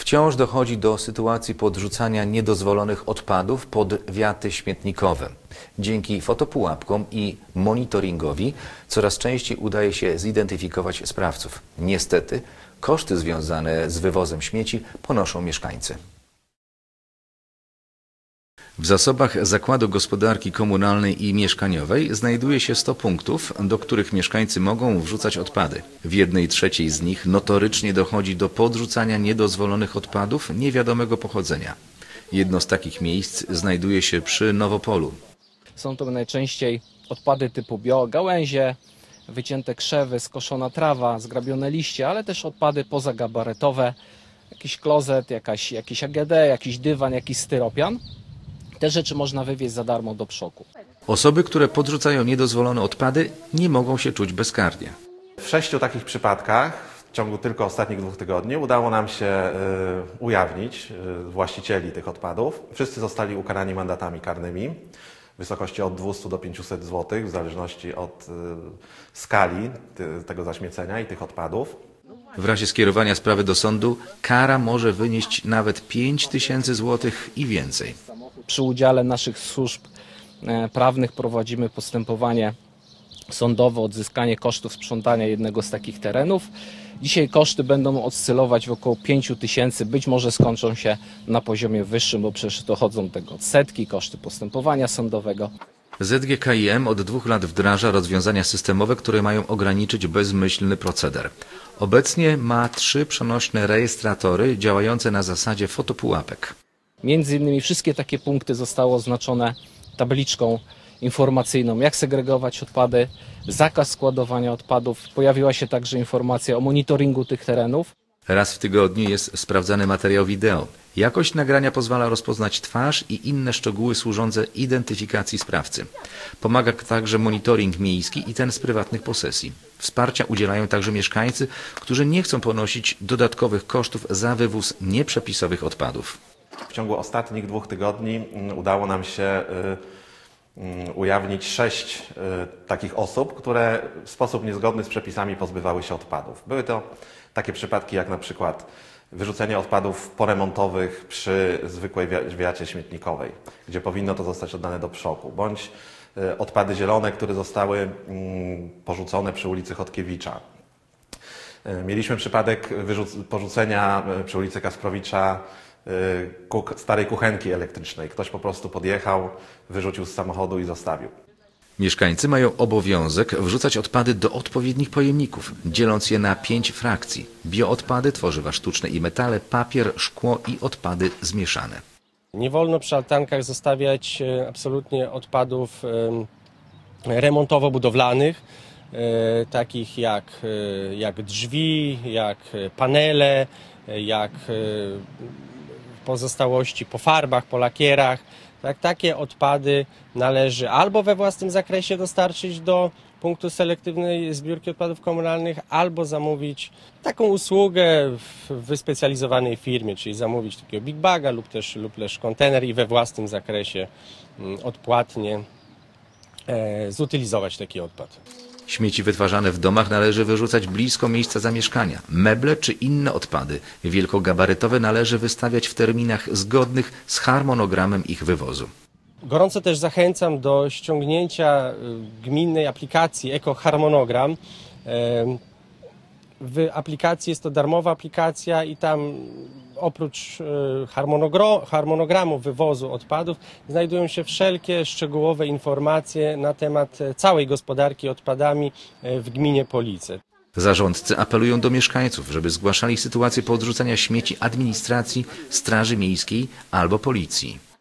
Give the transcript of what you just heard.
Wciąż dochodzi do sytuacji podrzucania niedozwolonych odpadów pod wiaty śmietnikowe. Dzięki fotopułapkom i monitoringowi coraz częściej udaje się zidentyfikować sprawców. Niestety koszty związane z wywozem śmieci ponoszą mieszkańcy. W zasobach Zakładu Gospodarki Komunalnej i Mieszkaniowej znajduje się 100 punktów, do których mieszkańcy mogą wrzucać odpady. W 1/3 z nich notorycznie dochodzi do podrzucania niedozwolonych odpadów niewiadomego pochodzenia. Jedno z takich miejsc znajduje się przy Nowopolu. Są to najczęściej odpady typu biogałęzie, wycięte krzewy, skoszona trawa, zgrabione liście, ale też odpady pozagabarytowe, jakiś klozet, jakiś AGD, jakiś dywan, jakiś styropian. Te rzeczy można wywieźć za darmo do przoku. Osoby, które podrzucają niedozwolone odpady, nie mogą się czuć bezkarnie. W 6 takich przypadkach w ciągu tylko ostatnich 2 tygodni udało nam się ujawnić właścicieli tych odpadów. Wszyscy zostali ukarani mandatami karnymi w wysokości od 200 do 500 zł, w zależności od skali tego zaśmiecenia i tych odpadów. W razie skierowania sprawy do sądu kara może wynieść nawet 5000 zł i więcej. Przy udziale naszych służb prawnych prowadzimy postępowanie sądowe o odzyskanie kosztów sprzątania jednego z takich terenów. Dzisiaj koszty będą oscylować w około 5000, być może skończą się na poziomie wyższym, bo przecież dochodzą do tego odsetki, koszty postępowania sądowego. ZGKiM od 2 lat wdraża rozwiązania systemowe, które mają ograniczyć bezmyślny proceder. Obecnie ma 3 przenośne rejestratory działające na zasadzie fotopułapek. Między innymi wszystkie takie punkty zostały oznaczone tabliczką informacyjną, jak segregować odpady, zakaz składowania odpadów. Pojawiła się także informacja o monitoringu tych terenów. Raz w tygodniu jest sprawdzany materiał wideo. Jakość nagrania pozwala rozpoznać twarz i inne szczegóły służące identyfikacji sprawcy. Pomaga także monitoring miejski i ten z prywatnych posesji. Wsparcia udzielają także mieszkańcy, którzy nie chcą ponosić dodatkowych kosztów za wywóz nieprzepisowych odpadów. W ciągu ostatnich 2 tygodni udało nam się ujawnić 6 takich osób, które w sposób niezgodny z przepisami pozbywały się odpadów. Były to takie przypadki jak na przykład wyrzucenie odpadów poremontowych przy zwykłej wiacie śmietnikowej, gdzie powinno to zostać oddane do przoku, bądź odpady zielone, które zostały porzucone przy ulicy Chodkiewicza. Mieliśmy przypadek porzucenia przy ulicy Kasprowicza starej kuchenki elektrycznej. Ktoś po prostu podjechał, wyrzucił z samochodu i zostawił. Mieszkańcy mają obowiązek wrzucać odpady do odpowiednich pojemników, dzieląc je na 5 frakcji. Bioodpady, tworzywa sztuczne i metale, papier, szkło i odpady zmieszane. Nie wolno przy altankach zostawiać absolutnie odpadów remontowo-budowlanych, takich jak drzwi, jak panele, jak pozostałości po farbach, po lakierach. Tak, takie odpady należy albo we własnym zakresie dostarczyć do punktu selektywnej zbiórki odpadów komunalnych, albo zamówić taką usługę w wyspecjalizowanej firmie, czyli zamówić takiego big baga lub też kontener i we własnym zakresie odpłatnie zutylizować taki odpad. Śmieci wytwarzane w domach należy wyrzucać blisko miejsca zamieszkania. Meble czy inne odpady wielkogabarytowe należy wystawiać w terminach zgodnych z harmonogramem ich wywozu. Gorąco też zachęcam do ściągnięcia gminnej aplikacji EkoHarmonogram. W aplikacji jest to darmowa aplikacja i tam oprócz harmonogramu wywozu odpadów znajdują się wszelkie szczegółowe informacje na temat całej gospodarki odpadami w gminie Police. Zarządcy apelują do mieszkańców, żeby zgłaszali sytuację podrzucania śmieci administracji, straży miejskiej albo policji.